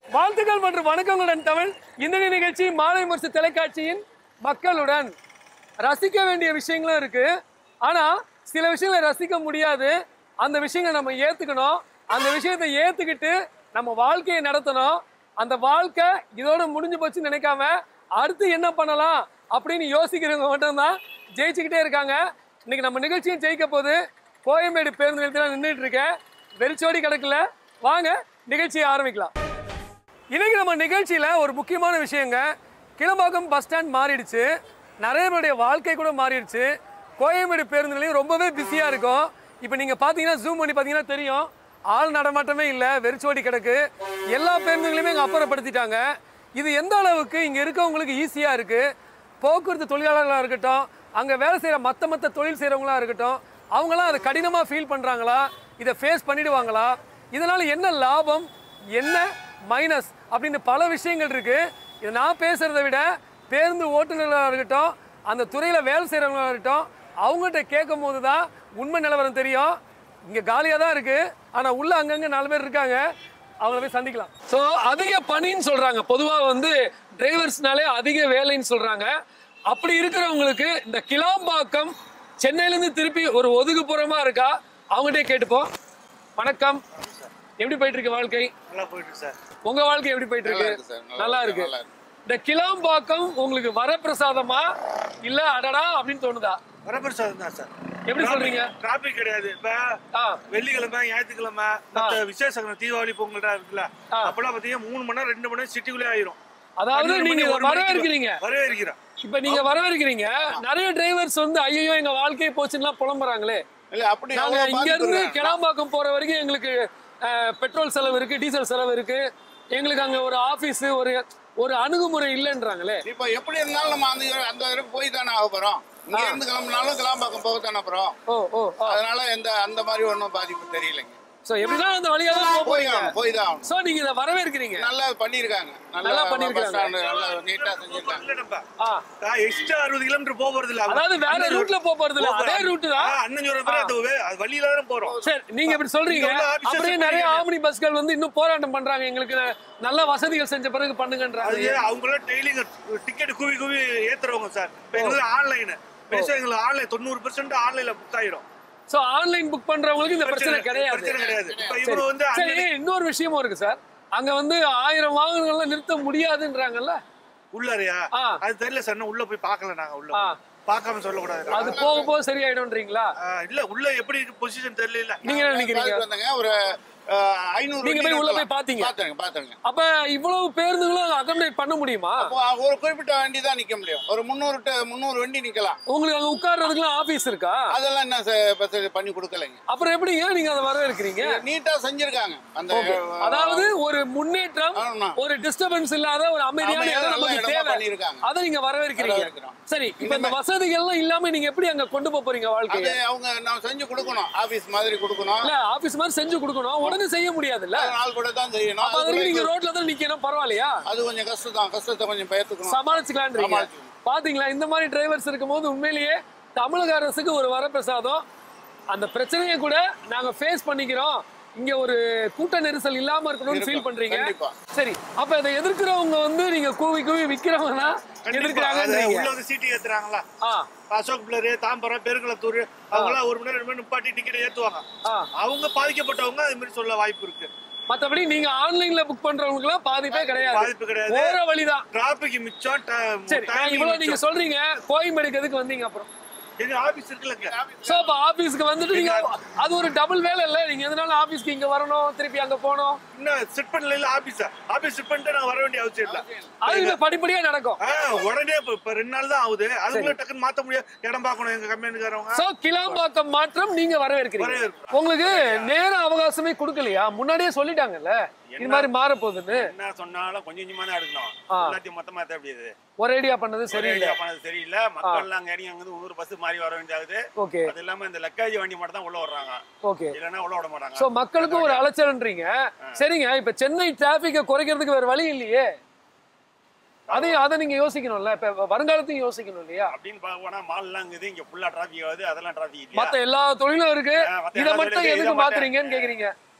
வாழ்த்துக்கள் மற்றும் வணக்கங்களுடன் தமிழ். இந்த நிகழ்ச்சி மாலைமுரசு தொலைக்காட்சியின் மக்களுடன். ரசிக்க வேண்டிய விஷயங்களும் இருக்கு, ஆனா சில விஷயங்களை ரசிக்க முடியாது. அந்த விஷயங்களை நம்ம ஏத்துக்கணும். அந்த விஷயத்தை ஏத்துக்கிட்டு நம்ம வாழ்க்கையை நடத்தணும். அந்த வாழ்க்கை இதோட முடிஞ்சு போச்சுன்னு நினைக்காம அடுத்து என்ன பண்ணலாம் அப்படின்னு யோசிக்கிறவங்க மட்டும்தான் ஜெயிச்சுக்கிட்டே இருக்காங்க. இன்னைக்கு நம்ம நிகழ்ச்சியும் ஜெயிக்க போது. கோயம்பேடு பேருந்து நிலையத்தில் நின்றுட்டு இருக்கேன். வெறிச்சோடி கிடக்கல. வாங்க நிகழ்ச்சியை ஆரம்பிக்கலாம். இன்னைக்கு நம்ம நிகழ்ச்சியில ஒரு முக்கியமான விஷயங்க. கிளம்பாக்கம் பஸ் ஸ்டாண்ட் மாறிடுச்சு. நிறைய பேருடைய வாழ்க்கை கூட மாறிடுச்சு. கோயம்பேடு பேருந்து நிலையம் ரொம்பவே பிஸியா இருக்கும். இப்போ நீங்க பாத்தீங்கன்னா ஜூம் பண்ணி பாத்தீங்கன்னா தெரியும், ஆள் நடமாட்டமே இல்லை, வெறிச்சோடி கிடக்கு. எல்லா பேருந்துகளையுமே இங்கே அப்புறப்படுத்திட்டாங்க. இது எந்த அளவுக்கு இங்கே இருக்கவங்களுக்கு ஈஸியாக இருக்குது. போக்குவரத்து தொழிலாளர்களாக இருக்கட்டும், அங்கே வேலை செய்கிற மற்ற தொழில் செய்கிறவங்களாக இருக்கட்டும், அவங்களாம் அதை கடினமாக ஃபீல் பண்ணுறாங்களா, இதை ஃபேஸ் பண்ணிடுவாங்களா, இதனால் என்ன லாபம் என்ன மைனஸ் அப்படின்னு பல விஷயங்கள் இருக்குது. இதை நான் பேசுகிறத விட பேருந்து ஓட்டுநர்களாக இருக்கட்டும், அந்த துறையில் வேலை செய்கிறவங்களாக இருக்கட்டும், அவங்ககிட்ட கேட்கும் போது தான் உண்மை நிலவரம் தெரியும். இங்கே காலியாக தான் இருக்குது, ஆனால் உள்ள அங்கங்கே 4 பேர் இருக்காங்க. அவங்கள போய் சந்திக்கலாம். ஸோ அதிக பணின்னு சொல்கிறாங்க. பொதுவாக வந்து டிரைவர்ஸ்னாலே அதிக வேலைன்னு சொல்கிறாங்க. அப்படி இருக்கிறவங்களுக்கு இந்த கிளாம்பாக்கம் சென்னையிலேருந்து திருப்பி ஒரு ஒதுக்குப்புறமாக இருக்கா, அவங்ககிட்டே கேட்டுப்போம். வணக்கம், எப்படி போயிட்டு இருக்கு வாழ்க்கை? நல்லா போயிட்டு இருக்கு சார். உங்க வாழ்க்கை எப்படி போயிட்டு இருக்கு? நல்லா இருக்கு. இந்த கிளாம்பாக்கம் உங்களுக்கு வரப்பிரசாதமா இல்ல அடடா அப்படின்னு தோணுதா? வரப்பிரசாதம் தான் சார். எப்படி சொல்றீங்க? டிராபிக் கிடையாது. இப்ப வெள்ளிக்கிழமை ஞாயிற்றுக்கிழமை விசேஷ தீபாவளி பொங்கல் இருக்குல்ல, அப்பெல்லாம் பாத்தீங்கன்னா 3 மணி நேரம் 2 மணி நேரம் சிட்டிக்குள்ளே ஆயிரும். அதாவது நீங்க வரவேற்கிறீங்க. இப்ப நீங்க வரவேற்கிறீங்க. நிறைய டிரைவர்ஸ் வந்து ஐயோ எங்க வாழ்க்கையை போச்சுன்னா புலம்புறாங்களே. இல்ல அப்படி இங்க இருந்து கிளாம்பாக்கம் போற வரைக்கும் எங்களுக்கு பெட்ரோல் செலவு இருக்கு, டீசல் செலவு இருக்கு, எங்களுக்கு அங்க ஒரு ஆபீஸ் ஒரு அணுகுமுறை இல்லைன்றாங்களே. இப்ப எப்படி இருந்தாலும் நம்ம அந்த இடத்துக்கு போய் தானே ஆக போறோம். இங்க இருந்து கிளம்பினாலும் கிளாம்பாக்கம் போக தானே போறோம். அதனால அந்த மாதிரி ஒன்றும் பாதிப்பு தெரியலைங்க. சோ எப்படிதான் அந்த வழியா தான் போய் தான். சோ நீங்க இத வரவேற்கிறீங்க. நல்லா பண்ணிருக்காங்க. நல்லா பண்ணிருக்காங்க. நல்லா நீட்டா செஞ்சிருக்காங்க. எக்ஸ்ட்ரா 60 கிலோமீட்டர் போறது இல்ல. அதாவது வேற ரூட்ல போறது இல்ல, அதே ரூட் தான். அண்ணன் சொல்ற மாதிரி அது வழியில தான் போறோம். சரி, நீங்க இப்படி சொல்றீங்க. அப்படியே நிறைய ஆம்னி பஸ்கள் வந்து இன்னும் போராட்டம் பண்றாங்க, எங்களுக்கு நல்ல வசதிகள் செஞ்ச பிறகு பண்ணுங்கன்றாங்க. அவங்கள டெய்லி டிக்கெட் குவி ஏத்துறவங்க சார். எங்களுக்கு ஆன்லைன் எங்களுக்கு ஆன்லைன் 90% ஆன்லைன்ல புக் ஆயிரும். சோ ஆன்லைன் புக் பண்றவங்களுக்கு இந்த பிரச்சனை கிடையாது. சரி, இன்னொரு விஷயமும் இருக்கு சார். அங்க வந்து 1000 வாகனங்கள்லாம் நிறுத்த முடியாதுன்றாங்கல்ல உள்ளறையா? அது தெரியல சார், உள்ள போய் பார்க்கல. நாங்க உள்ள பார்க்காம சொல்லக்கூடாது. அது போக போக சரியாயிடும்ன்றீங்களா? இல்ல, உள்ள எப்படி பொசிஷன் தெரியல. நீங்க என்ன நினைக்கிறீங்க? ஒரு 500 நீங்க போய் உள்ள போய் பாத்தீங்க? பாத்துங்க. அப்ப இவ்வளவு பேருந்துகளும் அகாமடேட் பண்ண முடியுமா? ஒரு குறிப்பிட்ட வண்டி தான் நிக்க முடியும். ஒரு 300 வண்டி நிக்கலாம். உங்களுக்கு அங்க உட்கார்றதுக்குலாம் ஆபீஸ் இருக்கா? அதெல்லாம் என்ன பண்ணி கொடுக்கலைங்க. அப்புறம் எப்படிங்க நீங்க அதை வரவேற்கிறீங்க? நீட்டா செஞ்சிருக்காங்க. அதாவது ஒரு முன்னேற்றம், ஒரு டிஸ்டர்பன்ஸ் இல்லாத ஒரு அமைதியான இடம் நமக்கு தேவை. அதை நீங்க வரவேற்கிறீங்க. சரி, இப்ப இந்த வசதிகள் எல்லாம் இல்லாம நீங்க எப்படி அங்க கொண்டு போறீங்க வாழ்க்கையை? அவங்க நான் செஞ்சு கொடுக்கணும். ஆபீஸ் மாதிரி கொடுக்கணும். இல்ல, ஆபீஸ் மாதிரி செஞ்சு கொடுக்கணும். உடனே செய்ய முடியாதுல்ல. நாள் கூட தான் செய்யணும். அதுக்கு நீங்க ரோட்ல தான் நிக்கணும். பரவாயில்லையா? அது கொஞ்சம் கஷ்டம் தான். கஷ்டத்தை கொஞ்சம் பயத்துக்கணும், சமாளிச்சுக்கலான்றீங்க. பாத்தீங்களா, இந்த மாதிரி டிரைவர்ஸ் இருக்கும்போது உண்மையிலேயே தமிழக அரசுக்கு ஒரு வரப்பிரசாதம். அந்த பிரச்சனையை கூட நாங்க ஃபேஸ் பண்ணிக்கிறோம், இங்க ஒரு கூட்ட நெரிசல் இல்லாம இருக்கணும்னு ஃபீல் பண்றீங்க. சரி, அப்ப இதை எதிர்க்கிறவங்க வந்து நீங்க கூவி விக்கிறவங்கன்னா எதிர்க்கிறாங்க. உள்ள வந்து சீட்டு ஏத்துறாங்களா? அசோக் பிளரு, தாம்பரம், பெருங்குளத்தூர், அவங்களாம் 1 மணி நேரம் 2 மணி நிப்பாட்டி டிக்கெட் ஏத்துவாங்க. அவங்க பாதிக்கப்பட்டவங்க அது மாதிரி சொல்ல வாய்ப்பு இருக்கு. மத்தபடி நீங்க ஆன்லைன்ல புக் பண்றவங்களுக்கு பாதிப்பே கிடையாது. பாதிப்பு கிடையாது. வேற வழிதான். டிராபிக் மிச்சம். சரி, இவ்வளவு நீங்க சொல்றீங்க. கோயம்பேடுக்கு எதுக்கு வந்தீங்க? அப்புறம் எங்க ஆபீஸ் இருக்குல்லங்க. சோ அப்ப ஆபீஸ்க்கு வந்துட்டு நீங்க அது ஒரு டபுள் வேலை இல்ல? நீங்க எதனால ஆபீஸ்க்கு இங்க வரணும், திருப்பி அங்க போகணும்? இன்னும் செட் பண்ணல. ஆபீஸ் செட் பண்ணிட்டு நான் வர வேண்டிய அவசியம் இல்ல. அது படிப்படியா நடக்கும். உடனே இப்ப 2 நாள் தான் ஆகுது. அதுக்குள்ள டக்குன்னு மாத்த முடியாது. இடம் பார்க்கணும் எங்க கம்பெனிக்காரங்க. சோ கிளாம்பாக்கம் மாற்றம் நீங்க வரவேற்கிறீங்க. உங்களுக்கு நேர அவகாசமே கொடுக்கலையா? முன்னாடியே சொல்லிட்டாங்கல்ல இது மாதிரி மாற போகுதுன்னு. என்ன சொன்னாலும் கொஞ்சம் கொஞ்சமா தான் எடுக்கணும். எல்லாத்தையும் மொத்தமா ஏத்த முடியாது. ஒரேடியா பண்ணது சரியில்லை. மக்கள் எல்லாம் அங்க இறங்கி வந்து ஒரு பஸ் மாறி வர வேண்டியது. ஓகே. அது இல்லாம இந்த லக்கேஜ் வண்டி மட்டும் தான் உள்ள வர்றாங்க. ஓகே. இல்லனா உள்ள விட மாட்டாங்க. சோ மக்களுக்கு ஒரு அலைச்சல்ன்றீங்க. சரிங்க, இப்ப சென்னை டிராபிக்கை குறைக்கிறதுக்கு வேற வழி இல்லையே. அதை நீங்க யோசிக்கணும்ல. இப்ப வருங்காலத்தையும் யோசிக்கணும் இல்லையா? அப்படின்னு போனா மால்லாம் இருக்குது, இங்க ஃபுல்லா டிராபிக் ஆகுது. அதெல்லாம் டிராபிக் இல்ல. மத்த எல்லா தொழிலும் இருக்கு, இத மட்டும் எதுக்கு மாத்துறீங்கன்னு கேக்குறீங்க.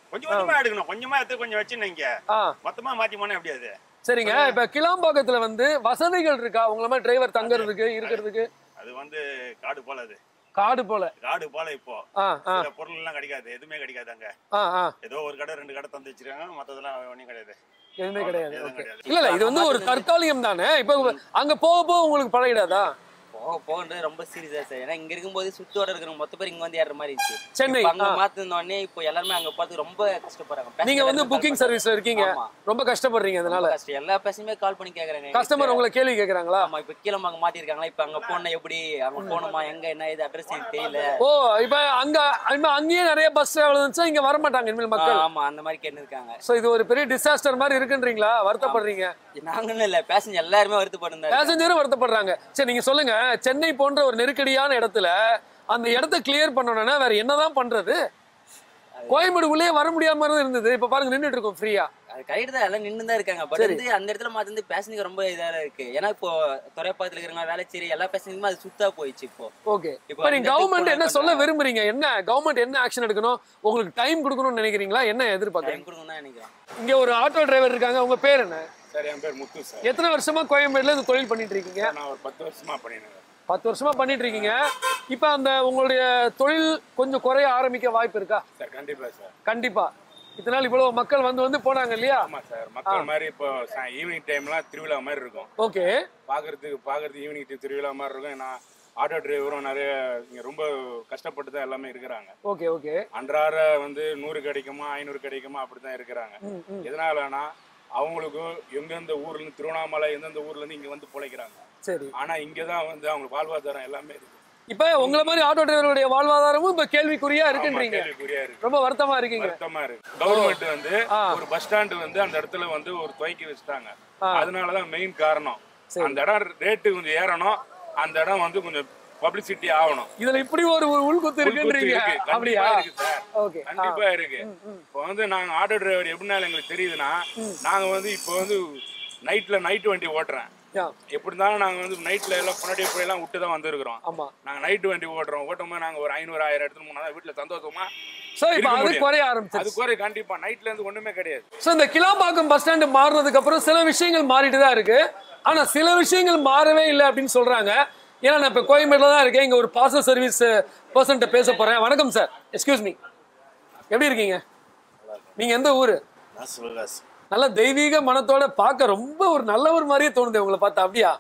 கொஞ்சம் கொஞ்சமா எடுக்கணும். கொஞ்சமா எடுத்து கொஞ்சம் வச்சுனீங்க. மொத்தமா மாத்தி போனா எப்படி அது? சரிங்க. இப்ப கிளாம்பாக்கத்துல வந்து வசதிகள் இருக்கா? உங்கள மாதிரி டிரைவர் தங்கறதுக்கு, இருக்கிறதுக்கு? அது வந்து காடு போல அது. காடு போல. காடு போல இப்போ. சில பொருள் எல்லாம் கிடைக்காது. எதுவுமே கிடைக்காது அங்க. ஏதோ ஒரு கடை 2 கடை தந்து வச்சிருக்காங்க. மத்ததெல்லாம் ஒண்ணும் கிடையாது. எதுவுமே கிடையாது. இல்ல இது வந்து ஒரு தற்காலிகம் தானே. இப்போ அங்க போக போக உங்களுக்கு பழகிடாதா? போகன்றது ரொம்ப சீரியஸா சார். ஏன்னா இங்க இருக்கும்போது சுத்தோட இருக்கிற மொத்த பேர் இங்க வந்து ஏற மாதிரி இருந்துச்சு. சென்னை அங்க மாத்தினோடனே இப்போ எல்லாருமே அங்க போறதுக்கு ரொம்ப கஷ்டப்படுறாங்க. நீங்க வந்து புக்கிங் சர்வீஸ்ல இருக்கீங்க, ரொம்ப கஷ்டப்படுறீங்க. அதனால எல்லா பேசஞ்சுமே கால் பண்ணி கேக்குறாங்க. கஸ்டமர் உங்களை கேள்வி கேக்குறாங்களா? ஆமா, இப்ப கீழமாங்க மாத்தி இருக்காங்களா, இப்ப அங்க போனா எப்படி, அங்க போணுமா, எங்க என்ன இது அட்ரஸ் தெரியல. ஓ, இப்ப அங்கேயே நிறைய பஸ் டிராவல் இருந்துச்சா இங்க வர மாட்டாங்க இனிமேல் மக்கள்? ஆமா, அந்த மாதிரி கேட்டு இருக்காங்க. சோ இது ஒரு பெரிய டிசாஸ்டர் மாதிரி இருக்குன்றீங்களா? வருத்தப்படுறீங்க? நாங்களும் இல்ல, பேசஞ்சர் எல்லாருமே வருத்தப்படுறாங்க. பேசஞ்சரும் வருத்தப்படுறாங்க. சரி, நீங்க சொல்லுங்க, சென்னை போன்ற ஒரு நெருக்கடியான இடத்துல அந்த இடத்தை கிளியர் பண்ணணும்னா வேற என்னதான் பண்றது? கோயம்பேடுக்குள்ளேயே வர முடியாம இருந்தது, இப்ப பாருங்க நின்றுட்டு இருக்கோம் ஃப்ரீயா. அது கரெக்ட் தான், எல்லாம் நின்று தான் இருக்காங்க. பட் வந்து அந்த இடத்துல மாத்தி பேசஞ்சர் ரொம்ப இதா இருக்கு. ஏன்னா இப்போ துறைப்பாக்கத்துல இருக்கிறவங்க வேலைச்சேரி எல்லா பேசஞ்சருமே அது சுத்தா போயிடுச்சு இப்போ. ஓகே, இப்போ நீங்க கவர்மெண்ட் என்ன சொல்ல விரும்புறீங்க? என்ன கவர்மெண்ட் என்ன ஆக்ஷன் எடுக்கணும்? உங்களுக்கு டைம் கொடுக்கணும்னு நினைக்கிறீங்களா? என்ன எதிர்பார்க்கறீங்க? டைம் கொடுக்கணும் தான் நினைக்கிறேன். இங்க ஒரு ஆட்டோ டிரைவர் இருக்காங்க, உங்க பேர் என்ன? சார், என் பேர் முத்து சார். எத்தனை வருஷமா கோயம்பேடுல இந்த தொழில் பண்ணிட்டு இருக்கீங்க? நான் ஒரு 10 வருஷமா பண்ணிட்டு 10 வருஷமா பண்ணிட்டு இருக்கீங்க. இப்ப அந்த உங்களுடைய தொழில் கொஞ்சம் குறைய ஆரம்பிக்க வாய்ப்பு இருக்கா? சார், கண்டிப்பா சார். கண்டிப்பா. இதனால இவ்வளவு மக்கள் வந்து போனாங்க இல்லையா? ஆமா சார், மக்கள் மாதிரி இப்போ ஈவினிங் டைம்லாம் திருவிழா மாதிரி இருக்கும். ஓகே, பாக்குறதுக்கு ஈவினிங் திருவிழா மாதிரி இருக்கும். நான் ஆட்டோ டிரைவரும் நிறைய இங்க ரொம்ப கஷ்டப்பட்டு தான் எல்லாமே இருக்கிறாங்க. Okay okay. அன்றாட வந்து 100 கிடைக்குமா 500 கிடைக்குமா அப்படிதான் இருக்கிறாங்க. எதனாலனா அவங்களுக்கும் எந்தெந்த ஊர்ல இருந்து, திருவண்ணாமலை எந்தெந்த ஊர்ல இருந்து இங்க வந்து பிழைக்கிறாங்க. சரி, ஆனா இங்கதான் வந்து அவங்களுக்கு வாழ்வாதாரம் எல்லாமே இருக்கு. இப்ப உங்களை மாதிரி ஆட்டோ டிரைவருடைய வாழ்வாதாரமும் இப்ப கேள்விக்குறியா இருக்குன்றீங்க. ரொம்ப வருத்தமா இருக்கீங்க. வருத்தமா இருக்கு. கவர்மெண்ட் வந்து ஒரு பஸ் ஸ்டாண்ட் வந்து அந்த இடத்துல வந்து ஒரு துவக்கி வச்சுட்டாங்க. அதனாலதான் மெயின் காரணம். அந்த இடம் ரேட்டு கொஞ்சம் ஏறணும், அந்த இடம் வந்து கொஞ்சம் பப்ளிசிட்டி ஆகணும். இதுல இப்படி ஒரு உள்குத்து இருக்குன்றீங்க. அப்படியா? ஓகே, கண்டிப்பா இருக்கு. இப்போ வந்து நாங்க ஆட்டோ டிரைவர் எப்படினாலும் எங்களுக்கு தெரியுதுன்னா, நாங்க வந்து இப்போ வந்து நைட் வண்டி ஓட்டுறேன். எப்படி இருந்தாலும் நாங்க வந்து நைட்ல எல்லாம் பொன்னாடி எல்லாம் விட்டு தான் வந்துருக்கிறோம். நாங்க நைட் வண்டி ஓட்டும்போது நாங்க ஒரு 500-1000 எடுத்துட்டு போனா வீட்டுல சந்தோஷமா அது குறைய கண்டிப்பா. நைட்ல இருந்து ஒண்ணுமே கிடையாது. சோ இந்த கிளாம்பாக்கம் பஸ் ஸ்டாண்ட் மாறினதுக்கு அப்புறம் சில விஷயங்கள் மாறிட்டு தான் இருக்கு. ஆனா சில விஷயங்கள் மாறவே இல்லை அப்படின்னு சொல்றாங்க. ஏன்னா நான் இப்ப கோயம்பேடுல தான் இருக்கேன். இங்க ஒரு பார்சல் சர்வீஸ் பர்சன்ட்ட பேச போறேன். வணக்கம் சார், எக்ஸ்கியூஸ் மீ, எப்படி இருக்கீங்க? நீங்க எந்த ஊரு? நல்ல தெய்வீக மனத்தோட பார்க்க ரொம்ப ஒரு நல்லவர் மாதிரியே தோணுது உங்களை பார்த்தா. அப்படியா?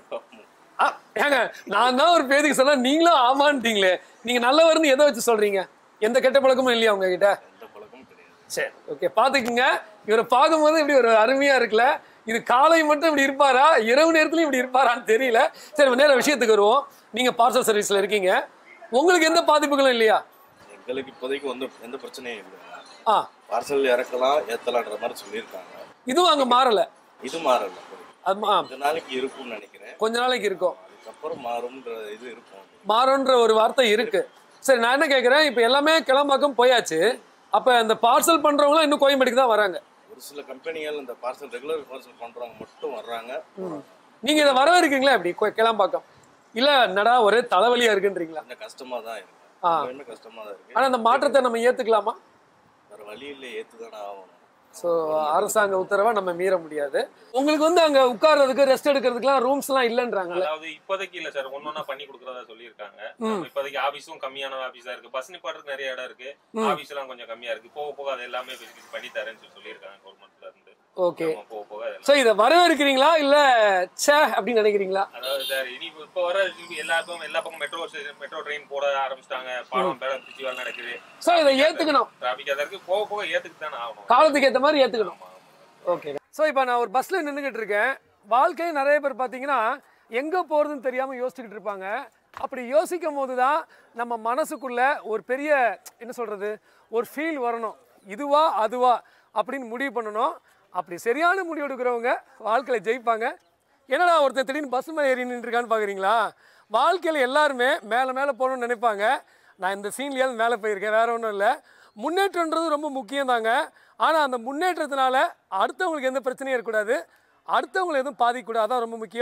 ஏங்க, நான் தான் ஒரு பேதிக்கு சொன்னா நீங்களும் ஆமான்ட்டீங்களே. நீங்க நல்லவர்னு எதை வச்சு சொல்றீங்க? எந்த கெட்ட பழக்கமும் இல்லையா உங்ககிட்ட? சரி, ஓகே, பாத்துக்குங்க. இவரை பார்க்கும்போது இப்படி ஒரு அருமையா இருக்குல்ல. இது காலை மட்டும் இப்படி இருப்பாரா, இரவு நேரத்துலயும் இப்படி இருப்பாரான்னு தெரியல. சரி, நேர விஷயத்துக்கு வருவோம். நீங்க பார்சல் சர்வீஸ்ல இருக்கீங்க, உங்களுக்கு எந்த பாதிப்புகளும் இல்லையா? எங்களுக்கு இப்போதைக்கு வந்து எந்த பிரச்சனையும் இல்லை. பார்சல் இறக்கலாம் ஏத்தலாம்ன்ற மாதிரி சொல்லியிருக்காங்க. இதுவும் அங்க மாறல? இது மாறல. கொஞ்ச நாளைக்கு இருக்கும்னு நினைக்கிறேன். கொஞ்ச நாளைக்கு இருக்கும், அதுக்கப்புறம் மாறும்ன்ற இது இருக்கும். மாறும்ன்ற ஒரு வார்த்தை இருக்கு. சரி, நான் என்ன கேட்கறேன், இப்ப எல்லாமே கிளம்பாக்கம் போயாச்சு. அப்ப இந்த பார்சல் பண்றவங்க இன்னும் கோயம்பேடுக்கு தான் வராங்க. ஒரு சில கம்பெனிகள் இந்த பார்சல் ரெகுலர் பார்சல் பண்றவங்க மட்டும் வர்றாங்க. நீங்க இதை வரவேற்கிறீங்களா? இப்படி கிளம்பாக்கம் இல்ல என்னடா ஒரே தலைவலியா இருக்குன்றீங்களா? கஷ்டமா தான் இருக்கு. கஷ்டமா தான் இருக்கு. ஆனா அந்த மாற்றத்தை நம்ம ஏத்துக்கலாமா? வேற வழி இல்லை, ஏத்துதானே ஆகணும். ஸோ அரசாங்க உத்தரவை நம்ம மீற முடியாது. உங்களுக்கு வந்து அங்க உட்கார்றதுக்கு ரெஸ்ட் எடுக்கிறதுக்குலாம் ரூம்ஸ் எல்லாம் இல்லன்றாங்க. அதாவது இப்போதைக்கு இல்ல சார், ஒன்னொன்னா பண்ணி கொடுக்கறதா சொல்லியிருக்காங்க. இப்போதைக்கு ஆபீஸும் கம்மியான ஆபீஸா இருக்கு, பஸ் நிப்பாட்டுறதுக்கு நிறைய இடம் இருக்கு, ஆபீஸ் எல்லாம் கொஞ்சம் கம்மியா இருக்கு. போக போக அது எல்லாமே பண்ணி தரேன்னு சொல்லியிருக்காங்க கவர்மெண்ட்ல இருந்து. ஓகே, போக போக சோ இத வரவேற்கிறீங்களா இல்ல ச்சே அப்படின்னு நினைக்கிறீங்களா? அதாவது சார், இனி இப்ப வர எல்லா பக்கம் மெட்ரோ ட்ரெயின் போட ஆரம்பிச்சிட்டாங்க. பாலம் பேரம் திருச்சி வேலை நடக்குது. சோ இதை ஏத்துக்கணும். டிராபிக் அதற்கு போக போக ஏத்துக்கு தானே ஆகணும், காலத்துக்கு ஏத்த மாதிரி ஏத்துக்கணும். ஓகே. ஸோ இப்போ நான் ஒரு பஸ்ஸில் நின்றுக்கிட்டு இருக்கேன். வாழ்க்கையில் நிறைய பேர் பார்த்தீங்கன்னா எங்கே போகிறதுன்னு தெரியாமல் யோசிச்சுக்கிட்டு இருப்பாங்க. அப்படி யோசிக்கும் போது தான் நம்ம மனசுக்குள்ளே ஒரு பெரிய என்ன சொல்கிறது ஒரு ஃபீல் வரணும். இதுவா அதுவா அப்படின்னு முடிவு பண்ணணும். அப்படி சரியான முடிவு எடுக்கிறவங்க வாழ்க்கையில் ஜெயிப்பாங்க. என்னடா ஒருத்தர் திடீர்னு பஸ் மேலே ஏறி நின்றுருக்கான்னு பார்க்குறீங்களா? வாழ்க்கையில் எல்லாருமே மேலே மேலே போகணுன்னு நினைப்பாங்க. நான் இந்த சீன்லேயாவது மேலே போயிருக்கேன், வேறு ஒன்றும் இல்லை. முன்னேற்றன்றது ரொம்ப முக்கியம் தாங்க. ஆனால் அந்த முன்னேற்றத்தினால அடுத்தவங்களுக்கு எந்த பிரச்சனையும் இருக்கக்கூடாது, அடுத்தவங்களை எதுவும் பாதிக்கக்கூடாது, அதான் ரொம்ப முக்கியம்.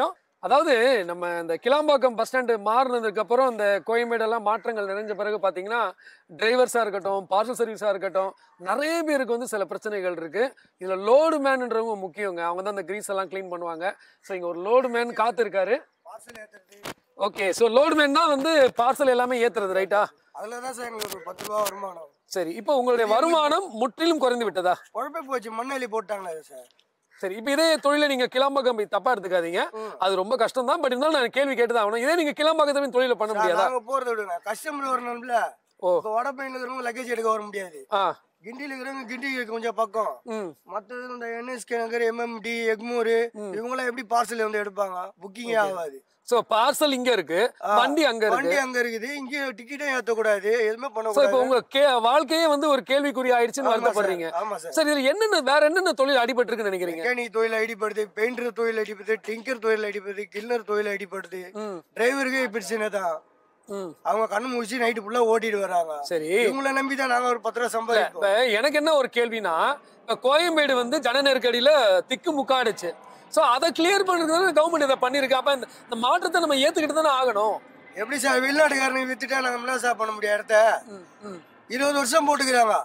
அதாவது நம்ம இந்த கிளாம்பாக்கம் பஸ் ஸ்டாண்டு மாறினதுக்கு அப்புறம் இந்த கோயம்பேடெல்லாம் மாற்றங்கள் நிறைஞ்ச பிறகு பார்த்தீங்கன்னா டிரைவர்ஸாக இருக்கட்டும், பார்சல் சர்வீஸாக இருக்கட்டும், நிறைய பேருக்கு வந்து சில பிரச்சனைகள் இருக்குது. இதில் லோடு மேனுன்றவங்க முக்கியங்க. அவங்க தான் இந்த கிரீஸ் எல்லாம் க்ளீன் பண்ணுவாங்க. ஸோ இங்கே ஒரு லோடு மேன் காத்திருக்காரு. ஓகே, ஸோ லோடு மேன் தான் வந்து பார்சல் எல்லாமே ஏற்றுறது, ரைட்டா? அதில் தான் சார் எங்களுக்கு ஒரு 10 ரூபா வருமானம். சரி, இப்போ உங்களுடைய வருமானம் முற்றிலும் குறைந்து விட்டதா? குழப்பே போச்சு, மண்ணெலி போட்டாங்களே சார். சரி, இப்போ இதே தொழிலை நீங்க கிளாம்பாக்கம் தப்பா எடுத்துக்காதீங்க, அது ரொம்ப கஷ்டம் தான். பட் இருந்தாலும் நான் கேள்வி கேட்டுதான் ஆகணும். இதே நீங்க கிளாம்பாக்கத்தை தொழில பண்ண முடியாதா? நாங்க போறத விடுங்க, கஸ்டமர் வரணும்ல. இப்போ வடபழனில இருக்கிறவங்க லக்கேஜ் எடுக்க வர முடியாது. கிண்டியில இருக்கிறவங்க கிண்டி கொஞ்சம் பக்கம். மற்றது இந்த என்எஸ்கே நகர், எம்எம்டி, எக்மூர் இவங்களாம் எப்படி பார்சல் வந்து எடுப்பாங்க? புக்கிங்கே ஆகாது. சோ பார்சல் இங்க இருக்கு, வண்டி அங்க இருக்கு. வண்டி அங்க இருக்குது, இங்க டிக்கெட்டே ஏத்த கூடாது, எதுமே பண்ண கூடாது. இப்போ உங்க வாழ்க்கையே வந்து ஒரு கேள்விக்குறி ஆயிடுச்சுன்னு வருத்தப்படுறீங்க. ஆமா சார். சரி, இதுல என்னென்ன வேற என்னென்ன தொழில் அடிபட்டு இருக்குன்னு நினைக்கிறீங்க? மெக்கானிக் தொழில் அடிபடுது, பெயிண்டர் தொழில் அடிபடுது, டிங்கர் தொழில் அடிபடுது, கில்லர் தொழில் அடிபடுது. டிரைவருக்கு பிரச்சனை தான். அவங்க கண்ணு முடிச்சு நைட்டு ஃபுல்லா ஓட்டிட்டு வராங்க. சரி, இவங்கள நம்பி தான் நாங்க ஒரு 10 ரூபா சம்பாதிப்போம். எனக்கு என்ன ஒரு கேள்வினா, கோயம்பேடு வந்து ஜன நெருக்கடியில திக்கு முக்காடுச்சு. ஸோ அதை கிளியர் பண்ணுறதுனால கவர்மெண்ட் இதை பண்ணியிருக்கு. அப்போ இந்த மாற்றத்தை நம்ம ஏற்றுக்கிட்டு தானே ஆகணும். எப்படி சார் வெளிநாட்டுக்காரனுக்கு வித்துட்டா நாங்கள் என்ன சார் பண்ண முடியும்? இடத்த 20 வருஷம் போட்டுக்கிறாங்க,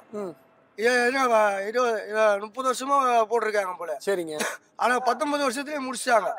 30 வருஷமா போட்டிருக்காங்க போல. சரிங்க. ஆனா 19 வருஷத்துலயே முடிச்சாங்க.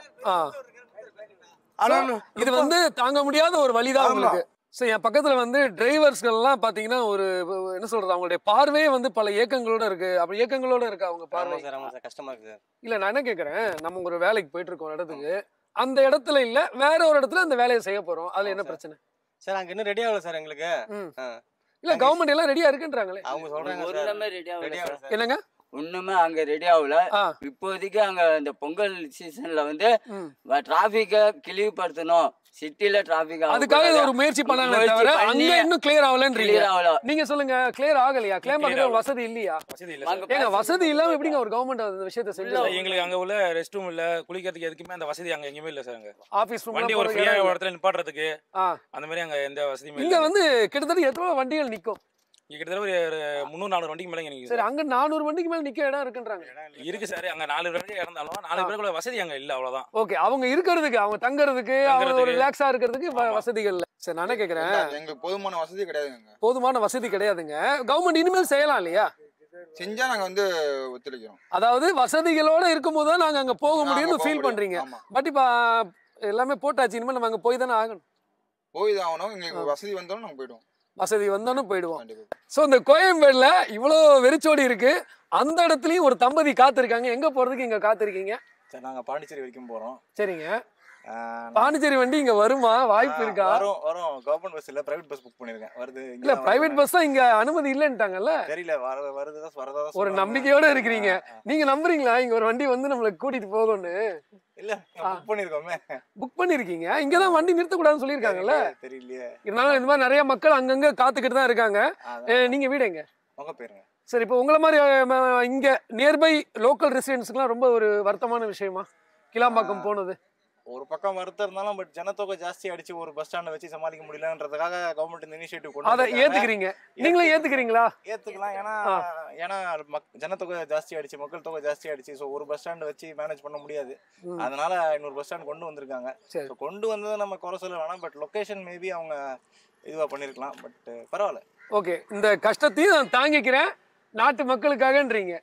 ஆனா இது வந்து தாங்க முடியாத ஒரு வழிதான் உங்களுக்கு. ஸோ என் பக்கத்தில் வந்து டிரைவர்ஸ்கள்லாம் பார்த்தீங்கன்னா ஒரு என்ன சொல்கிறது, அவங்களுடைய பார்வையே வந்து பல இயக்கங்களோட இருக்குது. அப்படி இயக்கங்களோட இருக்கா அவங்க பார்வை? கஷ்டமாக இருக்குது. இல்லை, நான் என்ன கேட்குறேன், நம்ம ஒரு வேலைக்கு போயிட்டு இருக்கோம் இடத்துக்கு, அந்த இடத்துல இல்லை வேற ஒரு இடத்துல அந்த வேலையை செய்ய போகிறோம், அதில் என்ன பிரச்சனை சார்? அங்கே இன்னும் ரெடி ஆகல சார் எங்களுக்கு. இல்லை, கவர்மெண்ட் எல்லாம் ரெடியாக இருக்குன்றாங்களே. அவங்க சொல்கிறாங்க என்னங்க ஒண்ணுமே அங்க ரெடி ஆகல. இப்போதைக்கு அங்க இந்த பொங்கல் சீசன்ல வந்து டிராபிக்க கிளிவுபடுத்தணும், சிட்டில டிராபிக் அதுக்காக ஒரு முயற்சி பண்ணாங்க தவிர அங்க இன்னும் கிளியர் ஆகலன்றீங்க. நீங்க சொல்லுங்க, கிளியர் ஆகலையா? கிளைம் பண்ற வசதி இல்லையா? வசதி இல்ல. ஏங்க வசதி இல்லாம எப்படிங்க ஒரு கவர்மெண்ட் அந்த விஷயத்தை செஞ்சு? எங்களுக்கு அங்க உள்ள ரெஸ்ட் ரூம் இல்ல, குளிக்கிறதுக்கு எதுக்குமே அந்த வசதி அங்க எங்கேயுமே இல்ல சார். அங்க ஆபீஸ் ரூம், வண்டி ஒரு ஃப்ரீயா ஒரு இடத்துல நிப்பாட்டுறதுக்கு அந்த மாதிரி அங்க எந்த வசதியும் இல்ல. இங்க வந்து கிட்டத்தட்ட எத்தனை வண்டிகள் நிக்கும்? கிட்டத்தட்ட ஒரு 300-400 வண்டிக்கு மேல நிக்குது. சரி, அங்க 400 வண்டிக்கு மேல நிக்க இடம் இருக்குன்றாங்க. இருக்கு சார், அங்க 4 வண்டி இருந்தாலும் 4 பேருக்குள்ள வசதி அங்க இல்ல, அவ்வளவுதான். ஓகே, அவங்க இருக்கிறதுக்கு, அவங்க தங்கறதுக்கு, அவங்க ஒரு ரிலாக்ஸா இருக்கிறதுக்கு வசதிகள் இல்ல. சரி, நான் கேக்குறேன், எங்களுக்கு போதுமான வசதி கிடையாதுங்க. போதுமான வசதி கிடையாதுங்க. கவர்மெண்ட் இனிமேல் செய்யலாம் இல்லையா? செஞ்சா நாங்க வந்து ஒத்துழைக்கிறோம். அதாவது வசதிகளோட இருக்கும்போது தான் நாங்க அங்க போக முடியும்னு ஃபீல் பண்றீங்க. பட் இப்ப எல்லாமே போட்டாச்சு, இனிமேல் நம்ம அங்க போய் தானே ஆகணும். போய் தான் ஆகணும். எங்களுக்கு வசதி வந்தாலும் நாங்க போயிடுவோம். வசதி வந்தாலும் போயிடுவோம். ஸோ இந்த கோயம்பேடுல இவ்வளோ வெறிச்சோடி இருக்கு, அந்த இடத்துலயும் ஒரு தம்பதி காத்திருக்காங்க. எங்க போறதுக்கு இங்க காத்திருக்கீங்க? சார், நாங்க பாண்டிச்சேரி வரைக்கும் போறோம். சரிங்க. பாண்டிச்சேரி வண்டி இங்க வருமா? வாய்ப்பு இருக்கா? வரும். கவர்மெண்ட் பஸ் இல்ல, பிரைவேட் பஸ் புக் பண்ணிருக்கேன். வருது. இல்ல, பிரைவேட் பஸ் தான் இங்க அனுமதி இல்லன்னுட்டாங்கல்ல. தெரியல, வருதுதான் வரதா. ஒரு நம்பிக்கையோட இருக்கிறீங்க. நீங்க நம்புறீங்களா இங்க ஒரு வண்டி வந்து நம்மள கூட்டிட்டு போகும்னு? இல்ல, புக் பண்ணிருக்கோமே. புக் பண்ணிருக்கீங்க. இங்கதான் வண்டி நிறுத்த கூடாதுன்னு சொல்லிருக்காங்கல்ல. தெரியலையே. இருந்தாலும் இந்த மாதிரி நிறைய மக்கள் அங்கங்க காத்துக்கிட்டு தான் இருக்காங்க. நீங்க வீடு எங்க? உங்க பேருங்க. சரி, இப்போ உங்களை மாதிரி இங்க நியர்பை லோக்கல் ரெசிடென்ட்ஸ்க்குலாம் ரொம்ப ஒரு வருத்தமான விஷயமா கிளாம்பாக்கம் போனது? ஒரு பக்கம் வருத்தம் இருந்தாலும் பட் ஜனத்தொகை ஜாஸ்தி அடிச்சு ஒரு பஸ் ஸ்டாண்ட வச்சு சமாளிக்க முடியலன்றதுக்காக கவர்மெண்ட் இந்த இனிஷியேட்டிவ் கொண்டு அதை ஏத்துக்கிறீங்க? நீங்களும் ஏத்துக்கிறீங்களா? ஏத்துக்கலாம். ஏன்னா ஜனத்தொகை ஜாஸ்தி ஆயிடுச்சு, மக்கள் தொகை ஜாஸ்தி ஆயிடுச்சு. ஸோ ஒரு பஸ் ஸ்டாண்ட் வச்சு மேனேஜ் பண்ண முடியாது. அதனால இன்னொரு பஸ் ஸ்டாண்ட் கொண்டு வந்திருக்காங்க. ஸோ கொண்டு வந்ததை நம்ம குறை சொல்ல வேணாம். பட் லொகேஷன் மேபி அவங்க இதுவா பண்ணிருக்கலாம். பட் பரவாயில்ல. ஓகே, இந்த கஷ்டத்தையும் நான் தாங்கிக்கிறேன் நாட்டு மக்களுக்காகன்றீங்க.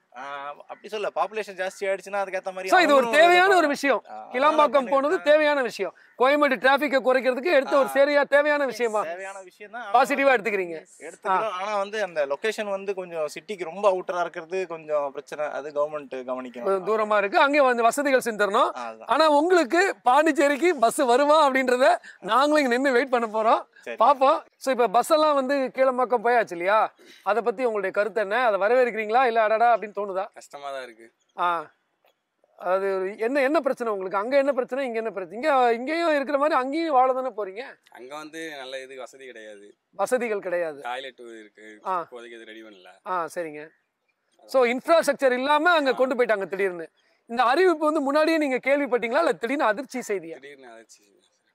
அப்படி சொல்ல, பாப்புலேஷன் ஜாஸ்தி ஆயிடுச்சுன்னா அதுக்கேற்ற மாதிரி இது ஒரு தேவையான ஒரு விஷயம். கிளாம்பாக்கம் போனது தேவையான விஷயம். கோயம்பேடு டிராபிக்கை குறைக்கிறதுக்கு எடுத்த ஒரு தேவையான விஷயமா? தேவையான விஷயம் தான். பாசிட்டிவா எடுத்துக்கிறீங்க. ஆனா வந்து அந்த லொகேஷன் வந்து கொஞ்சம் சிட்டிக்கு ரொம்ப அவுட்டரா இருக்கிறது கொஞ்சம் பிரச்சனை. அது கவர்மெண்ட் கவனிக்கணும். தூரமா இருக்கு, அங்கே வந்து வசதிகள் செஞ்சிடணும். ஆனா உங்களுக்கு பாண்டிச்சேரிக்கு பஸ் வருமா அப்படின்றத நாங்களும் இங்க நின்று வெயிட் பண்ண போறோம், பாப்போம். ஸோ இப்போ பஸ் எல்லாம் வந்து கீழம்பாக்கம் போயாச்சு இல்லையா? அதை பத்தி உங்களுடைய கருத்து என்ன? அதை வரவேற்கிறீங்களா இல்ல அடடா அப்படின்னு தோணுதா? கஷ்டமா தான் இருக்கு. அது என்ன பிரச்சனை உங்களுக்கு? அங்க என்ன பிரச்சனை, இங்க என்ன பிரச்சனை? இங்கேயும் இருக்கிற மாதிரி அங்கேயும் வாழ தானே போறீங்க. அங்க வந்து நல்ல இது வசதி கிடையாது, வசதிகள் கிடையாது. டாய்லெட் இருக்கு, இப்போதைக்கு அது ரெடி பண்ணல. சரிங்க. ஸோ இன்ஃப்ராஸ்ட்ரக்சர் இல்லாம அங்க கொண்டு போயிட்டாங்க திடீர்னு. இந்த அறிவிப்பு வந்து முன்னாடியே நீங்க கேள்விப்பட்டீங்களா இல்ல திடீர்னு அதிர்ச்சி செய்தியா? திடீர்னு அதிர்ச்சி.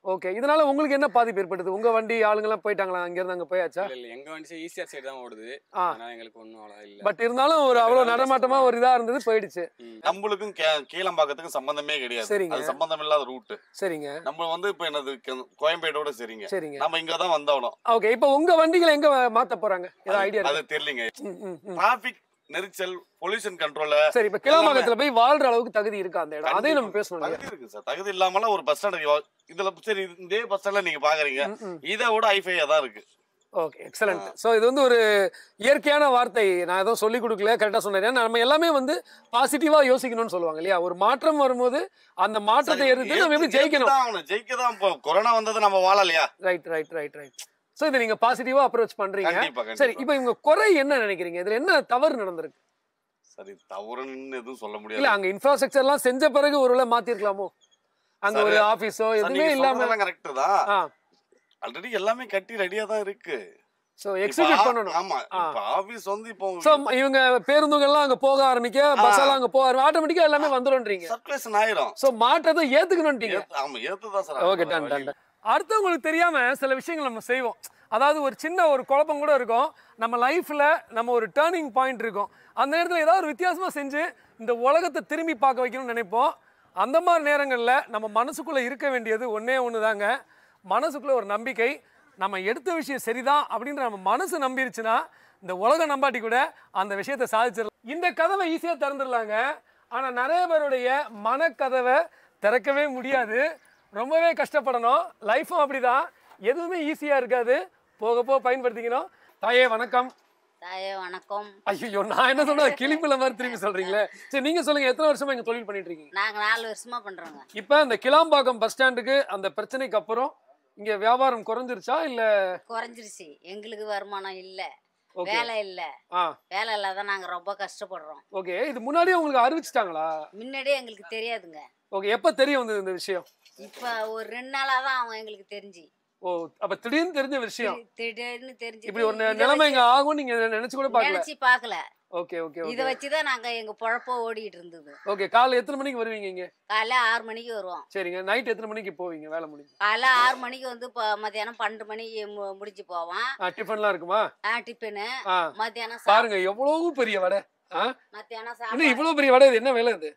ஓகே, இதனால உங்களுக்கு என்ன பாதிப்பு ஏற்படுது? உங்க வண்டி ஆளுங்கெல்லாம் போயிட்டாங்களா? அங்க இருந்து அங்க போயாச்சா? இல்ல எங்க வண்டி ஈஸியா சைடு தான் ஓடுது, அதனால எங்களுக்கு ஒண்ணும் அவ்வளவு இல்ல. பட் இருந்தாலும் ஒரு அவ்வளவு நடமாட்டமா ஒரு இதா இருந்தது, போயிடுச்சு. நம்மளுக்கும் கீழம்பாக்கத்துக்கும் சம்பந்தமே கிடையாது, அது சம்பந்தம் இல்லாத ரூட். சரிங்க. நம்ம வந்து இப்ப என்னது கோயம்பேட்டோட சரிங்க, சரிங்க. நம்ம இங்க தான் வந்தோம். ஓகே, இப்போ உங்க வண்டிகளை எங்க மாத்த போறாங்க? ஏதாவது ஐடியா? அது தெரியலங்க. டிராபிக் நெரிசல், பொல்யூஷன் கண்ட்ரோல். சரி, இப்ப கிளாம்பாக்கத்துல போய் வாழ்ற அளவுக்கு தகுதி இருக்கா அந்த இடம்? அதே நம்ம பேசணும். தகுதி இருக்கு சார். தகுதி இல்லாமல ஒரு பஸ் ஸ்டாண்ட் இதுல சரி இதே பஸ் ஸ்டாண்ட்ல நீங்க பாக்குறீங்க, இதை விட ஹைஃபையா தான் இருக்கு. Okay, excellent. ஸோ இது வந்து ஒரு இயற்கையான வார்த்தை, நான் எதுவும் சொல்லிக் கொடுக்கல, கரெக்டாக சொன்னேன். நம்ம எல்லாமே வந்து பாசிட்டிவாக யோசிக்கணும்னு சொல்லுவாங்க இல்லையா? ஒரு மாற்றம் வரும்போது அந்த மாற்றத்தை எதிர்த்து நம்ம எப்படி ஜெயிக்கணும்? ஜெயிக்க தான். இப்போ கொரோனா வந்தது நம்ம வாழலையா? Right right right right. So இதை நீங்கள் பாசிட்டிவாக அப்ரோச் பண்ணுறீங்க. சரி, இப்போ இவங்க குறை என்ன நினைக்கிறீங்க? இதில் என்ன தவறு நடந்திருக்கு? சரி, தவறுன்னு எதுவும் சொல்ல முடியாது. இல்லை, அங்கே இன்ஃப்ராஸ்ட்ரக்சர்லாம் செஞ்ச பிறகு ஒருவேளை மாற்றிருக்கலாமோ? அங்கே ஒரு ஆஃபீஸோ எதுவுமே இல்லாமல். கரெக்ட் தான், ஆல்ரெடி எல்லாமே கட்டி ரெடியா தான் இருக்கு. சோ எக்ஸிக்யூட் பண்ணனும். ஆமா, இப்ப ஆபீஸ் வந்து இப்போ சோ இவங்க பேருந்துகள்லாம் அங்க போக ஆரம்பிக்க, பஸ் எல்லாம் அங்க போக ஆட்டோமேட்டிக்கா எல்லாமே வந்துரும்ன்றீங்க. சர்க்குலேஷன் ஆயிரும். சோ மாற்றத்தை ஏத்துக்கணும்ன்றீங்க. ஆமா, ஏத்துதான் சார். Okay, done done. அடுத்தவங்களுக்கு தெரியாம சில விஷயங்கள் நம்ம செய்வோம். அதாவது ஒரு சின்ன ஒரு குழப்பம் கூட இருக்கும் நம்ம லைஃப்ல. நம்ம ஒரு டர்னிங் பாயிண்ட் இருக்கும், அந்த நேரத்தில் ஏதாவது ஒரு வித்தியாசமா செஞ்சு இந்த உலகத்தை திரும்பி பார்க்க வைக்கணும்னு நினைப்போம். அந்த மாதிரி நேரங்களில் நம்ம மனசுக்குள்ள இருக்க வேண்டியது ஒன்னே ஒன்று தாங்க, மனசுக்குள்ள ஒரு நம்பிக்கை. நம்ம எடுத்த விஷயம் சரிதான் அப்படின்ற நம்ம மனசு நம்பிருச்சுன்னா இந்த உலகம் நம்பாட்டி கூட அந்த விஷயத்தை சாதிச்சிடலாம். இந்த கதவை ஈஸியாக திறந்துடலாங்க, ஆனால் நிறைய பேருடைய மனக்கதவை திறக்கவே முடியாது, ரொம்பவே கஷ்டப்படணும். லைஃப்பும் அப்படிதான், எதுவுமே ஈஸியாக இருக்காது, போக போக பயன்படுத்திக்கணும். தாயே வணக்கம். தாயே வணக்கம். ஐயோ, நான் என்ன சொன்னா கிளிப்பில மாதிரி திரும்பி சொல்றீங்களே. சரி, நீங்க சொல்லுங்க, எத்தனை வருஷமா இங்க தொழில் பண்ணிட்டு இருக்கீங்க? நாங்க 4 வருஷமா பண்றோங்க. இப்போ இந்த கிளாம்பாக்கம் பஸ் ஸ்டாண்டுக்கு அந்த பிரச்சனைக்கு அப்புறம் இங்க வியாபாரம் குறைஞ்சிருச்சா இல்ல? குறைஞ்சிருச்சு. எங்களுக்கு வருமானம் இல்ல, வேலை இல்ல. வேலை இல்லாத நாங்க ரொம்ப கஷ்டப்படுறோம். ஓகே, இது முன்னாடியே உங்களுக்கு அறிவிச்சிட்டாங்களா? முன்னாடியே எங்களுக்கு தெரியாதுங்க. ஓகே, எப்ப தெரிய வந்தது இந்த விஷயம்? இப்ப ஒரு 2 நாளா தான் அவங்க எங்களுக்கு தெரிஞ்சு. ஓ, அப்ப திடீர்னு தெரிஞ்ச விஷயம். திடீர்னு தெரிஞ்சு இப்படி ஒரு நிலைமை இங்க ஆகும் நீங்க நினைச்சு கூட பார்க்கல? நினைச்சு பார்க்கல. Okay okay. இத வச்சு தான் நாங்க எங்க பொழப்ப ஓடிட்டு இருந்தது. ஓகே, காலைல எத்தனை மணிக்கு வருவீங்க இங்க? காலைல 6 மணிக்கு வருவோம். சரிங்க, நைட் எத்தனை மணிக்கு போவீங்க வேலை முடிஞ்சு? காலைல 6 மணிக்கு வந்து மத்தியானம் 12 மணிக்கு முடிஞ்சு போவோம். டிஃபன்லாம் இருக்குமா? டிஃபன். மத்தியானம் பாருங்க எவ்வளவு பெரிய வடை. மத்தியானம் சாப்பிடு. இவ்வளவு பெரிய வடை, இது என்ன விலை இது?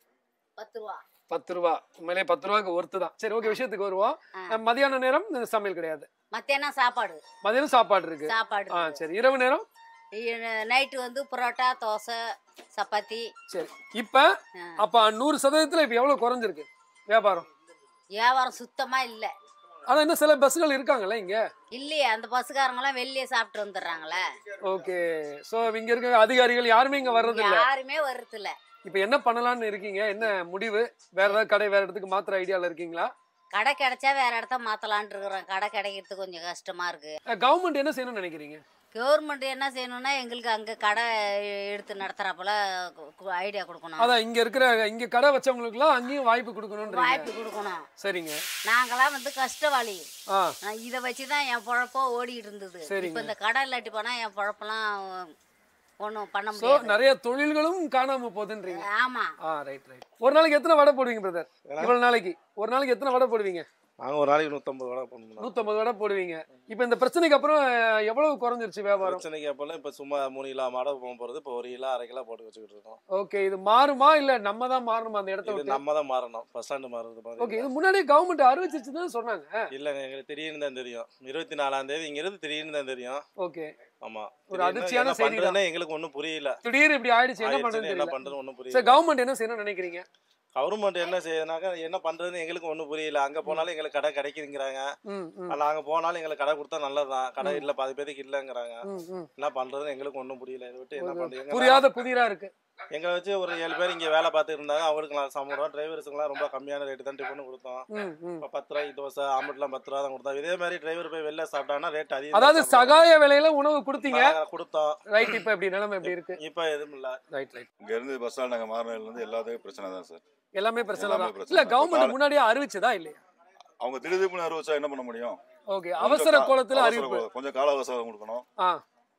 10 ரூபா. 10 ரூபா. உண்மையிலே 10 ரூபாய்க்கு ஒர்த்து தான். சரி, ஓகே, விஷயத்துக்கு வருவோம். மதியான நேரம் சமையல் கிடையாது? மத்தியானம் சாப்பாடு. மதியானம் சாப்பாடு இருக்கு. சாப்பாடு. சரி, இரவு நேரம்? நைட்டு வந்து புரோட்டா, தோசை, சப்பாத்தி. சரி, இப்ப அப்ப 100% இப்ப எவ்வளவு குறைஞ்சிருக்கு வியாபாரம்? வியாபாரம் சுத்தமா இல்ல. ஆனா என்ன சில பஸ்கள் இருக்காங்கல்ல இங்க? இல்லையே, அந்த பஸ்காரங்க எல்லாம் வெளியே சாப்பிட்டு வந்துடுறாங்களே. ஓகே, சோ இங்க இருக்க அதிகாரிகள் யாருமே இங்க வர்றது இல்ல? யாருமே வர்றது இல்ல. இப்ப என்ன பண்ணலாம்னு இருக்கீங்க? என்ன முடிவு? வேற ஏதாவது கடை வேற இடத்துக்கு மாத்திர ஐடியால இருக்கீங்களா? கடை கிடைச்சா வேற இடத்த மாத்தலாம்னு இருக்கிறோம். கடை கிடைக்கிறது கொஞ்சம் கஷ்டமா இருக்கு. கவர்மெண்ட் என்ன செய்யணும்னு நினைக்கிறீங்க? கவர்மெண்ட் என்ன செய்யணும்னா எங்களுக்கு அங்க கடை எடுத்து நடத்துறப்பல ஐடியா கொடுக்கணும். அதான் இங்க கடை வச்சவங்களுக்குலாம் அங்கேயும் வாய்ப்பு கொடுக்கணும். வாய்ப்பு கொடுக்கணும். சரிங்க. நாங்களாம் வந்து கஷ்டவாளி, இதை வச்சுதான் என் பொழப்போ ஓடிட்டு இருந்தது. இப்ப இந்த கடை இல்லாட்டி போனா என் பொழப்பெல்லாம் ஒன்றும் பண்ண முடியாது. நிறைய தொழில்களும் காணாம போகுதுன்றீங்க. ஆமா. Right right. ஒரு நாளைக்கு எத்தனை வடை போடுவீங்க பிரதர்? இவ்வளவு நாளைக்கு ஒரு நாளைக்கு எத்தனை வடை போடுவீங்க? நாங்க ஒரு நாளைக்கு 150 வடை போடுவோம். 150 வடை போடுவீங்க. இப்போ இந்த பிரச்சனைக்கு அப்புறம் எவ்வளவு குறைஞ்சிருச்சு வியாபாரம்? பிரச்சனைக்கு அப்புறம் இப்ப சும்மா 3 கிலோ மாடை போறது, இப்போ 1 கிலோ 1/2 கிலோ போட்டு வச்சுக்கிட்டு இருக்கோம். ஓகே, இது மாறுமா இல்ல நம்ம தான் மாறணுமா அந்த இடத்த விட்டு? நம்ம தான் மாறணும், பஸ் ஸ்டாண்ட் மாறுறது மாதிரி. ஓகே, இது முன்னாடியே கவர்மெண்ட் அறிவிச்சிருச்சுன்னு சொன்னாங்க. இல்லங்க, எங்களுக்கு திடீர்னு தான் தெரியும். 24ஆம் தேதி இங்க இருந்து திடீர்னு தான் தெரியும். ஓகே. ஆமா, ஒரு அதிர்ச்சியான செய்தி தான். எங்களுக்கு ஒண்ணும் புரியல. திடீர்னு இப்படி ஆயிடுச்சு, என்ன பண்றது ஒண்ணும் புரியல. சரி, கவர்மெண்ட் என்ன செய்யணும்னு நினைக்கிறீங்க? கவர்மெண்ட் என்ன செய்யணும்னாக்கா என்ன பண்றதுன்னு எங்களுக்கு ஒன்றும் புரியல. அங்க போனாலும் எங்களுக்கு கடை கிடைக்குதுங்கிறாங்க, நாங்க போனாலும் எங்களுக்கு கடை கொடுத்தா நல்லதுதான், கடை இல்ல பாதி பேருக்கு இல்லங்கிறாங்க. என்ன பண்றதுன்னு எங்களுக்கு ஒன்றும் புரியல. இதை விட்டு என்ன பண்றீங்க? புரியாத புதிரா இருக்கு. எங்களை வச்சு ஒரு 7 பேர் இங்க வேலை பார்த்து இருந்தாங்க, அவங்களுக்கு நான் சம்பளம், டிரைவர்ஸுக்குலாம் ரொம்ப கம்மியான ரேட்டு தான் டிஃபன் கொடுத்தோம். இப்போ 10 ரூபாய்க்கு தோசை, ஆம்லெட்லாம் 10 ரூபா தான் கொடுத்தோம். இதே மாதிரி டிரைவர் போய் வெளில சாப்பிட்டாங்கன்னா ரேட் அதிகம். அதாவது சகாய விலையில உணவு கொடுத்தீங்க? கொடுத்தோம். ரைட். இப்போ எப்படி நிலைமை எப்படி இருக்கு? இப்போ எதுவும் இல்ல. Right right. இங்க இருந்து பஸ் ஸ்டாண்ட் நாங்க மாறினதுல இருந்து எல்லாத்துக்கும் பிரச்சனை தான் சார். எல்லாமே பிரச்சனை தான். இல்ல, கவர்மெண்ட் முன்னாடியே அறிவிச்சதா இல்லையா? அவங்க திடீர்னு அறிவிச்சா என்ன பண்ண முடியும்? ஓகே, அவசர கோலத்துல அறிவிப்பு. கொஞ்சம் கால அவகாசம் கொடுக்கணும்.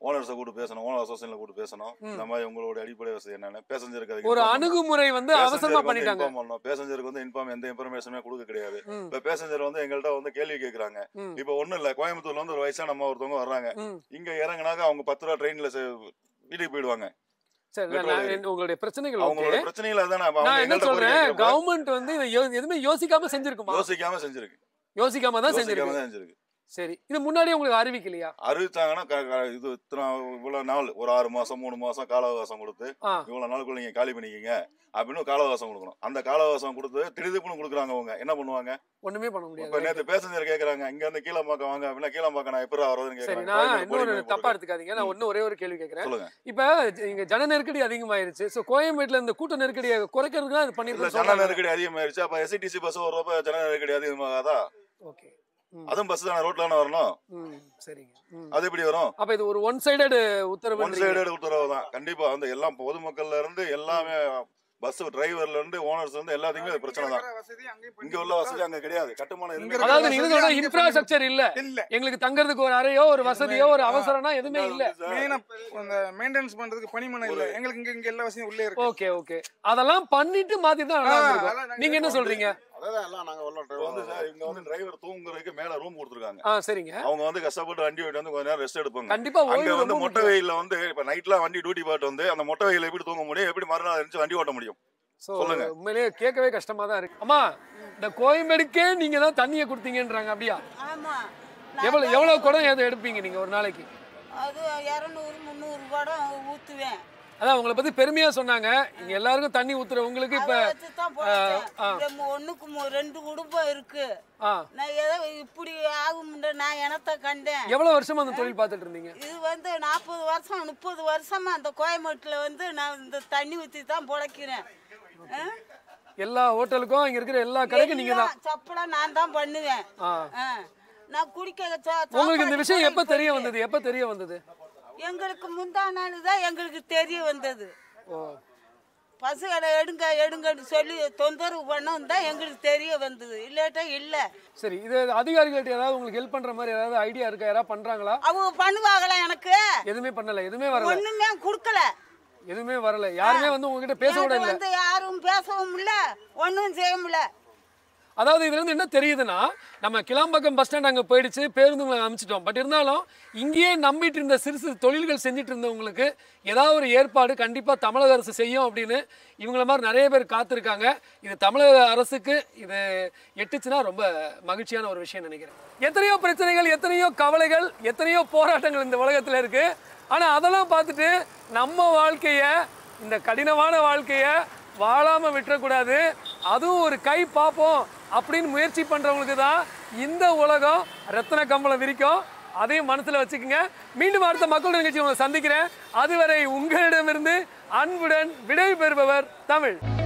ஓனர்ஸை கூட்டு பேசணும், ஓனர் அசோசியேஷன்ல கூட்டு பேசணும். இந்த மாதிரி உங்களோட அடிப்படை வசதி என்னன்னு பேசஞ்சருக்கு ஒரு அணுகுமுறை வந்து அவசரமா பண்ணிட்டாங்க. பேசஞ்சருக்கு வந்து எந்த இன்ஃபர்மேஷனுமே கொடுக்க கிடையாது. இப்ப பேசஞ்சர் வந்து எங்கள்கிட்ட வந்து கேள்வி கேட்கறாங்க. இப்ப ஒண்ணும் இல்ல, கோயம்புத்தூர்ல வந்து ஒரு வயசான அம்மா ஒருத்தவங்க வர்றாங்க. இங்க இறங்கினாக்க அவங்க 10 ரூபா ட்ரெயின்ல வீட்டுக்கு போயிடுவாங்க. உங்களுடைய பிரச்சனைகள் அவங்களோட பிரச்சனைகள் அதானே. நான் என்ன சொல்றேன், கவர்மெண்ட் வந்து எதுவுமே யோசிக்காம செஞ்சிருக்குமா? யோசிக்காம தான் செஞ்சிருக்கு. சரி, இது முன்னாடியே உங்களுக்கு அறிவிக்கலையா? அறிவிச்சாங்கன்னா இது இவ்வளவு நாள், ஒரு 6 மாசம் 3 மாசம் கால அவகாசம் கொடுத்து இவ்வளவு நாளுக்குள்ள நீங்க காலி பண்ணிக்கீங்க அப்படின்னு கால அவகாசம் கொடுக்கணும். அந்த கால அவகாசம் கொடுத்து திடீர்னு கொடுக்குறாங்க. அவங்க என்ன பண்ணுவாங்க? ஒண்ணுமே பண்ண முடியாது. இப்ப நேத்து பேசஞ்சர் கேக்குறாங்க, இங்க இருந்து கீழம்பாக்கம் வாங்க அப்படின்னா கீழம்பாக்கம் நான் எப்பறம் வரதுன்னு கேக்குறாங்க. நான் இன்னொரு தப்பா எடுத்துக்காதீங்க, நான் ஒரே ஒரு கேள்வி கேட்கிறேன். இப்ப இங்க ஜன நெருக்கடி அதிகமாயிருச்சு. சோ கோயம்பேட்ல இந்த கூட்ட நெருக்கடியை குறைக்கிறதுக்கு தான் இது பண்ணிருக்கோம். ஜன நெருக்கடி அதிகமாயிருச்சு. அப்ப எஸ்சிடிசி பஸ் வர்றப்ப ஜன நெருக்கடி அதிகமாகாதா? ஓகே, அதுவும் பஸ் தானே, ரோட்ல தானே வரணும். சரிங்க, அது எப்படி வரும்? அப்ப இது ஒரு ஒன் சைடட் உத்தரவு. ஒன் சைடட் உத்தரவு தான். கண்டிப்பா வந்து எல்லாம் பொதுமக்கள்ல இருந்து எல்லாமே பஸ் டிரைவர்ல இருந்து ஓனர்ஸ் இருந்து எல்லாத்துக்குமே பிரச்சனை தான். இங்க உள்ள வசதி அங்க கிடையாது. கட்டுமானம் இருக்கு. அதாவது நீங்க சொல்ற இன்ஃப்ராஸ்ட்ரக்சர் இல்ல. எங்களுக்கு தங்கிறதுக்கு ஒரு அறையோ ஒரு வசதியோ ஒரு அவசரம்னா எதுவுமே இல்ல. மெயினா அந்த மெயின்டெனன்ஸ் பண்றதுக்கு பணிமனை இல்ல. எங்களுக்கு இங்க எல்லா வசதியும் உள்ளே இருக்கு. ஓகே ஓகே, அதெல்லாம் பண்ணிட்டு மாத்தி தான் நல்லா இருக்கும். நீங்க என்ன சொல்றீங்க? அதான் எல்லாம் நாங்க வந்து சார் இங்க வந்து டிரைவர் தூங்குறதுக்கு மேல ரூம் கொடுத்துருக்காங்க. சரிங்க. அவங்க வந்து கஷ்டப்பட்டு வண்டி ஓட்டி வந்து கொஞ்ச நேரம் ரெஸ்ட் எடுப்பாங்க. கண்டிப்பா அங்க வந்து மொட்டை வெயில்ல வந்து இப்ப நைட்லாம் வண்டி டியூட்டி பாட்டு வந்து அந்த மொட்டை வெயில எப்படி தூங்க முடியும்? எப்படி மறுநாள் இருந்துச்சு வண்டி ஓட்ட முடியும்? சொல்லுங்க. உண்மையிலேயே கேட்கவே கஷ்டமா தான் இருக்கு. அம்மா, இந்த கோயம்பேடுக்கே நீங்க தான் தண்ணியை கொடுத்தீங்கன்றாங்க, அப்படியா? ஆமா. எவ்வளவு குடம் எடுப்பீங்க நீங்க ஒரு நாளைக்கு? அது 200 300 குடம் ஊத்துவேன். அதான் உங்களை பத்தி பெருமையா சொன்னாங்க. இங்க எல்லாருக்கும் தண்ணி ஊத்துற உங்களுக்கு இப்ப ஒண்ணுக்கு 2 குடும்பம் இருக்கு. நான் ஏதோ இப்படி ஆகும்ன்ற நான் எனத்த கண்டேன். எவ்வளவு வருஷமா அந்த தொழில் பார்த்துட்டு இருந்தீங்க? இது வந்து 40 வருஷம் 30 வருஷமா அந்த கோயம்பேட்டுல வந்து நான் இந்த தண்ணி ஊத்தி தான் பொழைக்கிறேன். எல்லா ஹோட்டலுக்கும் இங்க இருக்கிற எல்லா கடைக்கும் நீங்க தான் சப்பலா நான் தான் பண்ணுவேன். நான் குடிக்க. உங்களுக்கு இந்த விஷயம் எப்ப தெரிய வந்தது? எங்களுக்கு முந்தா நாள் தான் எங்களுக்கு தெரிய வந்தது. பசுகளை எடுங்கன்னு சொல்லி தொந்தரவு பண்ணவும் தான் எங்களுக்கு தெரிய வந்தது. இல்லாட்டா இல்ல. சரி, இது அதிகாரிகள்ட்ட ஏதாவது உங்களுக்கு ஹெல்ப் பண்ற மாதிரி ஏதாவது ஐடியா இருக்கா? யாராவது பண்றாங்களா? அவங்க பண்ணுவாங்களா? எனக்கு எதுவுமே பண்ணல, எதுவுமே வரல, ஒண்ணுமே கொடுக்கல, எதுவுமே வரல. யாருமே வந்து உங்ககிட்ட பேச கூட இல்ல. வந்து யாரும் பேசவும் இல்ல, ஒண்ணும் செய்ய முடியல. அதாவது இதுல இருந்து என்ன தெரியுதுன்னா, நம்ம கிளாம்பாக்கம் பஸ் ஸ்டாண்ட் அங்கே போயிடுச்சு, பேருந்துங்களை அமைச்சிட்டோம். பட் இருந்தாலும் இங்கேயே நம்பிட்டு இருந்த சிறு தொழில்கள் செஞ்சுட்டு இருந்தவங்களுக்கு ஏதாவது ஒரு ஏற்பாடு கண்டிப்பாக தமிழக அரசு செய்யும் அப்படின்னு இவங்கள மாதிரி நிறைய பேர் காத்திருக்காங்க. இது தமிழக அரசுக்கு இது எட்டுச்சுன்னா ரொம்ப மகிழ்ச்சியான ஒரு விஷயம் நினைக்கிறேன். எத்தனையோ பிரச்சனைகள், எத்தனையோ கவலைகள், எத்தனையோ போராட்டங்கள் இந்த உலகத்தில் இருக்கு. ஆனால் அதெல்லாம் பார்த்துட்டு நம்ம வாழ்க்கையை, இந்த கடினமான வாழ்க்கையை வாழாமல் விட்டுறக்கூடாது. அதுவும் ஒரு கை பார்ப்போம் அப்படின்னு முயற்சி பண்ணுறவங்களுக்கு தான் இந்த உலகம் ரத்தின கம்பளம் விரிக்கும். அதையும் மனசில் வச்சுக்கோங்க. மீண்டும் அடுத்த மக்களுடைய நிகழ்ச்சி உங்களை சந்திக்கிறேன். அதுவரை உங்களிடமிருந்து அன்புடன் விடை பெறுபவர் தமிழ்.